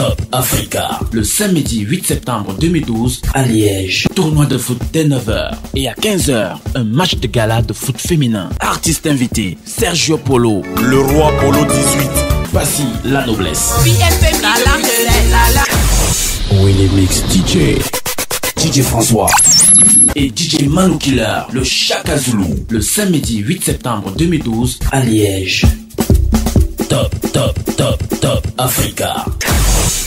Top Africa, le samedi 8 septembre 2012 à Liège. Tournoi de foot dès 9h et à 15h, un match de gala de foot féminin. Artiste invité, Sergio Polo, le roi Polo 18. Voici la noblesse. Willy Mix DJ. DJ François et DJ Manu Killer, le Chaka Zulu, le samedi 8 septembre 2012 à Liège. Top Africa.